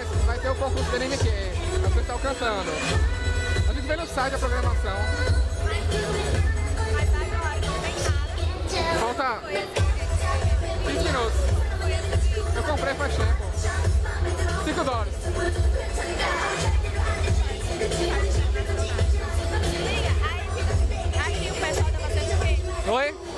vai ter o concurso de anime aqui, é o pessoal cantando. A gente vê no site a programação. Mas agora não tem nada. Falta Foi assim, 20 minutos. Eu comprei faz tempo. $5. Liga, aí aqui o pessoal tá fazendo o quê? Oi?